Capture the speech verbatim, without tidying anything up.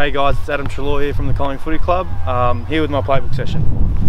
Hey guys, it's Adam Treloar here from the Collingwood Footy Club, um, here with my playbook session.